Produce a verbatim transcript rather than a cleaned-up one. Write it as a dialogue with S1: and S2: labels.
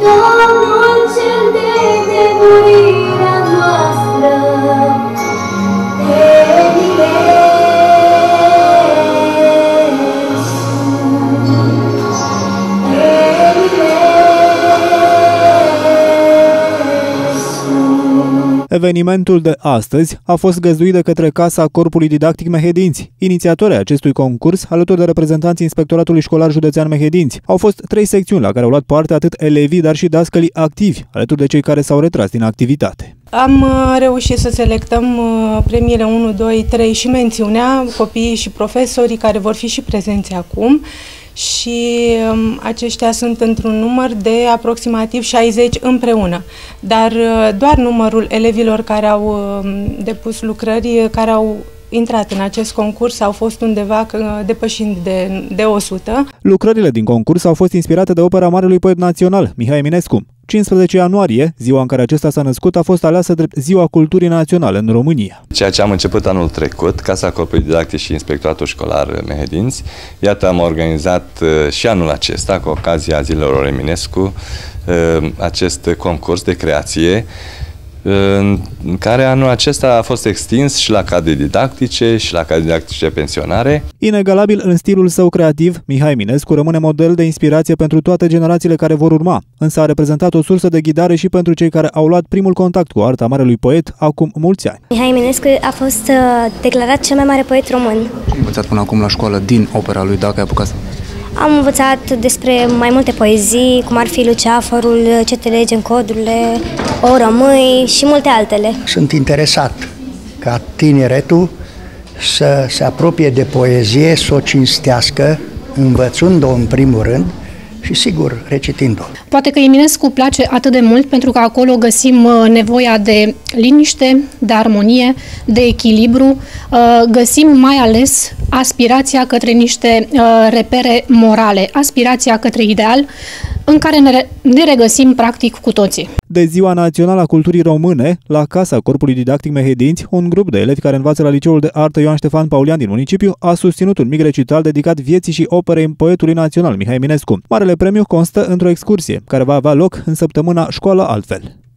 S1: Domnul cel de nemurirea noastră,
S2: Evenimentul de astăzi a fost găzduit de către Casa Corpului Didactic Mehedinți. Inițiatorii acestui concurs, alături de reprezentanții Inspectoratului Școlar Județean Mehedinți, au fost trei secțiuni la care au luat parte atât elevii, dar și dascălii activi, alături de cei care s-au retras din activitate.
S3: Am reușit să selectăm premiile unu, doi, trei și mențiunea, copiii și profesorii care vor fi și prezenți acum. Și um, aceștia sunt într-un număr de aproximativ șaizeci împreună. Dar uh, doar numărul elevilor care au um, depus lucrări, care au intrat în acest concurs, au fost undeva uh, depășind de, de o sută.
S2: Lucrările din concurs au fost inspirate de opera marelui poet național, Mihai Eminescu. cincisprezece ianuarie, ziua în care acesta s-a născut, a fost aleasă drept Ziua Culturii Naționale în România.
S4: Ceea ce am început anul trecut, Casa Corpului Didactic și Inspectoratul Școlar Mehedinți, iată, am organizat și anul acesta, cu ocazia Zilelor Eminescu, acest concurs de creație, în care anul acesta a fost extins și la cadre didactice și la cadre didactice pensionare.
S2: Inegalabil în stilul său creativ, Mihai Eminescu rămâne model de inspirație pentru toate generațiile care vor urma, însă a reprezentat o sursă de ghidare și pentru cei care au luat primul contact cu arta marelui poet acum mulți ani.
S5: Mihai Eminescu a fost declarat cel mai mare poet român.
S6: Ce ai învățat până acum la școală din opera lui, dacă ai apucat să...
S5: Am învățat despre mai multe poezii, cum ar fi Luceafărul, Ce te lege în codurile, O rămâi și multe altele.
S7: Sunt interesat ca tineretul să se apropie de poezie, să o cinstească, învățând-o în primul rând și, sigur, recitind-o.
S8: Poate că Eminescu place atât de mult pentru că acolo găsim nevoia de liniște, de armonie, de echilibru, găsim mai ales aspirația către niște repere morale, aspirația către ideal, în care ne, ne regăsim practic cu toții.
S2: De Ziua Națională a Culturii Române, la Casa Corpului Didactic Mehedinți, un grup de elevi care învață la Liceul de Artă Ioan Ștefan Paulian din municipiu a susținut un mic recital dedicat vieții și operei poetului național Mihai Eminescu. Marele premiu constă într-o excursie, care va avea loc în săptămâna Școală Altfel.